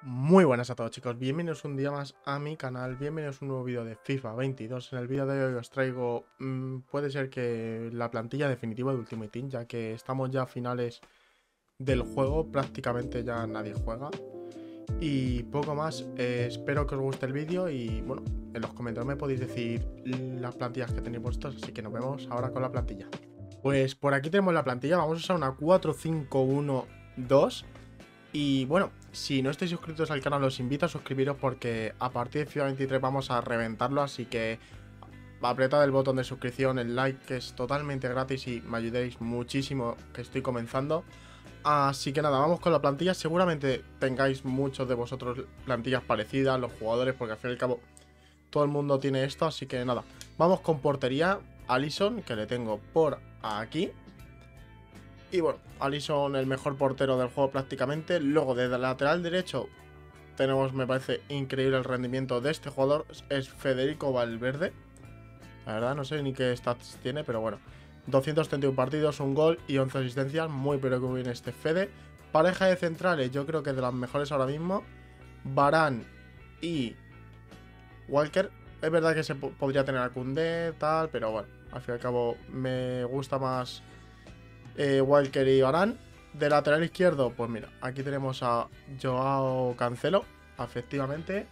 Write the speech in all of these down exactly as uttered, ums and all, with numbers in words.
Muy buenas a todos, chicos, bienvenidos un día más a mi canal, bienvenidos a un nuevo vídeo de FIFA veintidós. En el vídeo de hoy os traigo, mmm, puede ser que la plantilla definitiva de Ultimate Team, ya que estamos ya a finales del juego, prácticamente ya nadie juega. Y poco más, eh, espero que os guste el vídeo y bueno, en los comentarios me podéis decir las plantillas que tenéis puestas, así que nos vemos ahora con la plantilla. Pues por aquí tenemos la plantilla, vamos a usar una cuatro cinco uno dos. Y bueno, si no estáis suscritos al canal os invito a suscribiros porque a partir de FIFA veintitrés vamos a reventarlo, así que apretad el botón de suscripción, el like, que es totalmente gratis y me ayudéis muchísimo, que estoy comenzando. Así que nada, vamos con la plantilla. Seguramente tengáis muchos de vosotros plantillas parecidas, los jugadores, porque al fin y al cabo todo el mundo tiene esto, así que nada. Vamos con portería, Alisson, que le tengo por aquí. Y bueno, Alisson el mejor portero del juego prácticamente. Luego desde el lateral derecho tenemos, me parece increíble el rendimiento de este jugador. Es Federico Valverde. La verdad no sé ni qué stats tiene, pero bueno. doscientos treinta y uno partidos, un gol y once asistencias. Muy pero que muy bien este Fede. Pareja de centrales, yo creo que es de las mejores ahora mismo. Varane y Walker. Es verdad que se podría tener a Koundé, tal, pero bueno, al fin y al cabo me gusta más Eh, Walker y Varane. De lateral izquierdo, pues mira, aquí tenemos a Joao Cancelo, efectivamente.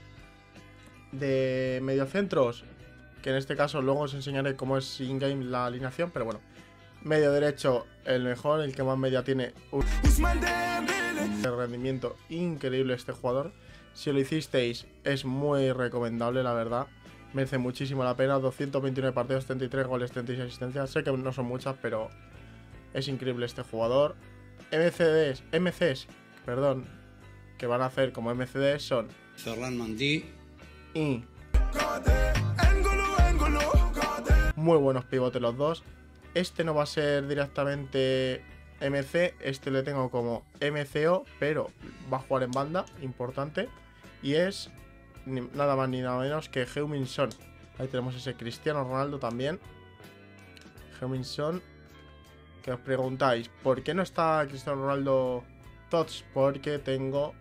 De mediocentros, que en este caso luego os enseñaré cómo es in-game la alineación, pero bueno. Medio derecho, el mejor, el que más media tiene. Un rendimiento increíble este jugador. Si lo hicisteis, es muy recomendable, la verdad. Merece muchísimo la pena. doscientos veintinueve partidos, treinta y tres goles, treinta y seis asistencias. Sé que no son muchas, pero es increíble este jugador. M C Ds, M Cs, perdón, que van a hacer como M C Ds son Ferran Mendy y muy buenos pivotes los dos. Este no va a ser directamente M C, este le tengo como M C O, pero va a jugar en banda, importante. Y es ni, nada más ni nada menos que Heung-min Son. Ahí tenemos ese Cristiano Ronaldo también. Heung-min Son. Que os preguntáis, ¿por qué no está Cristiano Ronaldo Tots? Porque tengo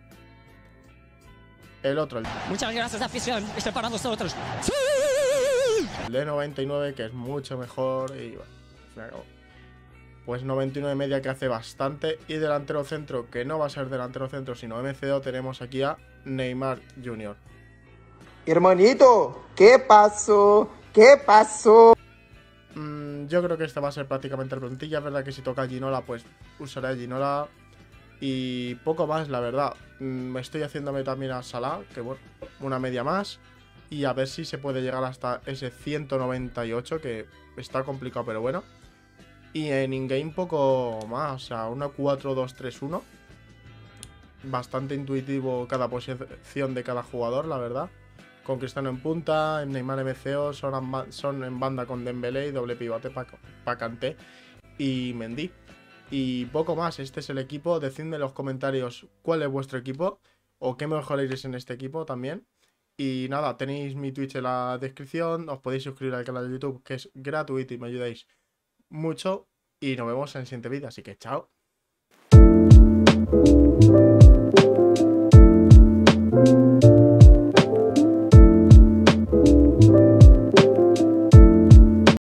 el otro, el Muchas gracias, afición. Estoy para vosotros. de noventa y nueve, que es mucho mejor. Y bueno, se acabó. Pues noventa y nueve media, que hace bastante. Y delantero centro, que no va a ser delantero centro, sino M C O, tenemos aquí a Neymar junior Hermanito, ¿qué pasó? ¿Qué pasó? Yo creo que esta va a ser prácticamente la plantilla. Es verdad que si toca a Ginola, pues usaré a Ginola. Y poco más, la verdad. Me estoy haciéndome también a Salah, que bueno, una media más. Y a ver si se puede llegar hasta ese ciento noventa y ocho, que está complicado, pero bueno. Y en in-game poco más, o sea, una cuatro dos tres uno. Bastante intuitivo cada posición de cada jugador, la verdad. Con Cristiano en punta, Neymar M C O, son, son en banda con Dembélé y doble pivote para pa Kanté y Mendy. Y poco más, este es el equipo. Decidme en los comentarios cuál es vuestro equipo o qué mejoraréis en este equipo también. Y nada, tenéis mi Twitch en la descripción, os podéis suscribir al canal de YouTube, que es gratuito y me ayudáis mucho. Y nos vemos en el siguiente vídeo, así que chao.